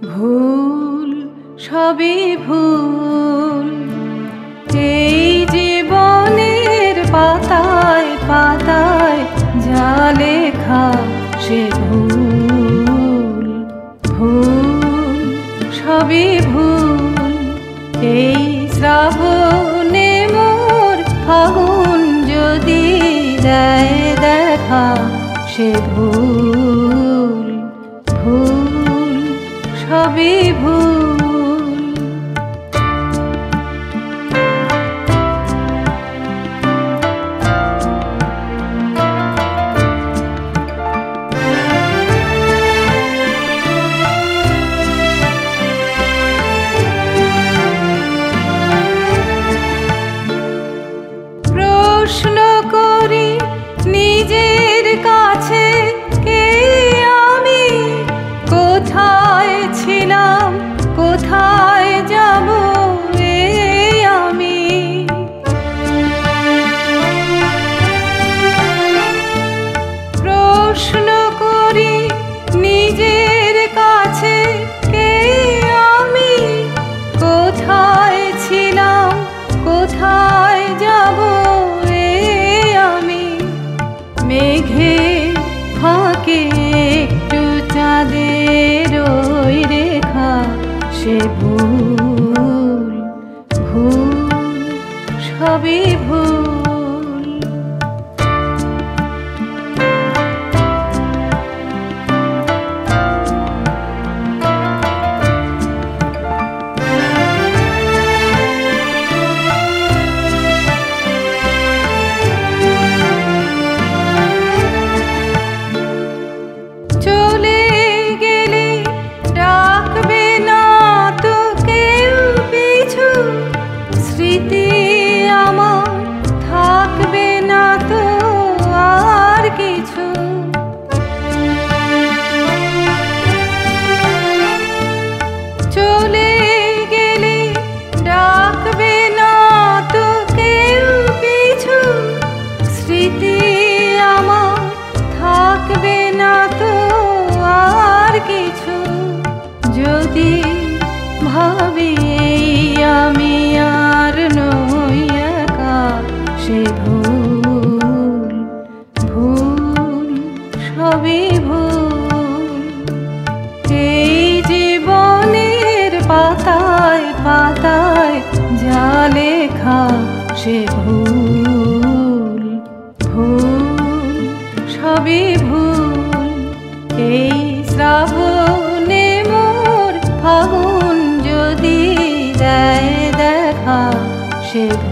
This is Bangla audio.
ভুল সবই ভুল, এই জীবনের পাতায় পাতায় যা লেখা সে ভুল। ভুল সবই ভুল, এই শ্রাবণে মোর ফাগুন যদি দেয় দেখা সে ভুল। ভুল সবই ভুল। প্রশ্ন করি নিজের কাছে, কে আমি, কোথায় ছিলাম, কোথায় যাব আমি। প্রশ্ন করি নিজের কাছে, কে আমি, কোথায় ছিলাম, কোথায় যাব আমি। মেঘে ফাঁকে একটু চাঁদের ওই রেখা সে ভুল। ভুল সবই ভুল। চলে গেলে ডাকবে না তো কেউ পিছু, স্মৃতি আমার থাকবে না তো আর কিছু। চলে গেলে ডাকবে না তো কেউ পিছু, স্মৃতি আমার থাকবে না তো আর কিছু। যদি ভাবি আমি আর নই একা সে ভুল। ভুল সবই ভুল, এই জীবনের পাতায় পাতায় যা লেখা সে ভুল। ভুল সবই ভুল, এই শ্রাবণে মোর ফাগুন যদি দেয় দেখা সে